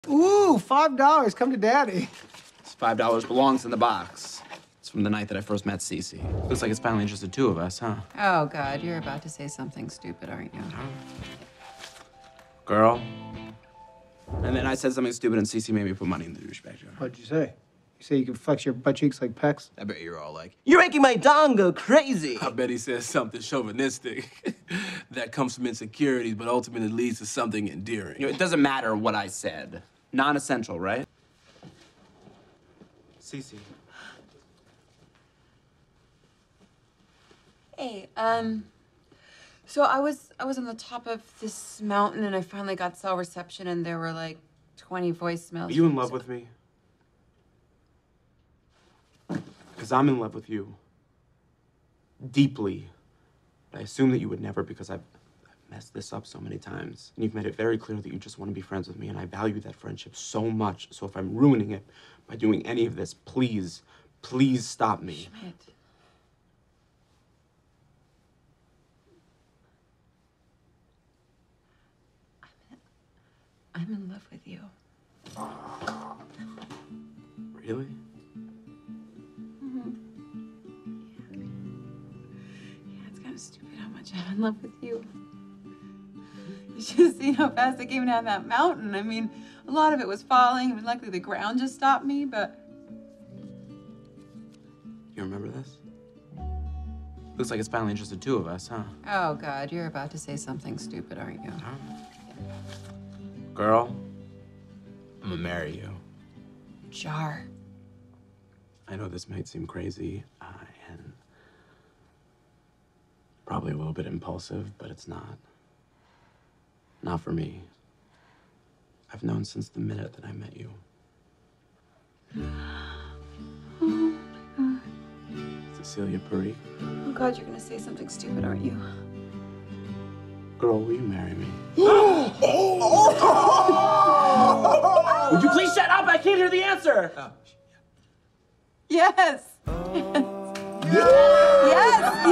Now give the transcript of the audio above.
Ooh, $5. Come to Daddy. This $5 belongs in the box. It's from the night that I first met Cece. Looks like it's finally just the two of us, huh? Oh, God, you're about to say something stupid, aren't you? Girl. And then I said something stupid and Cece made me put money in the douchebag jar. What'd you say? You say you can flex your butt cheeks like pecs? I bet you're all like, You're making my dong go crazy. I bet he says something chauvinistic that comes from insecurities, but ultimately leads to something endearing. you know, it doesn't matter what I said. Non-essential, right? Cece. Hey, so I was on the top of this mountain and I finally got cell reception and there were like 20 voicemails. Are you in love with me? Because I'm in love with you. Deeply. But I assume that you would never because I've messed this up so many times. And you've made it very clear that you just want to be friends with me, and I value that friendship so much. So if I'm ruining it by doing any of this, please, please stop me. Schmidt. I'm in love with you. Really? Yeah, it's kind of stupid how much I'm in love with you. You should have seen how fast I came down that mountain. I mean, a lot of it was falling. I mean, luckily the ground just stopped me, but... You remember this? Looks like it's finally just the two of us, huh? Oh, God, you're about to say something stupid, aren't you? Girl, I'm gonna marry you. Jar. I know this might seem crazy, and probably a little bit impulsive, but it's not. Not for me. I've known since the minute that I met you. Oh, my God. Cecilia Parikh. Oh, God, you're gonna say something stupid, aren't you? Girl, will you marry me? Would you please shut up? I can't hear the answer. Yes. Yes. Yes.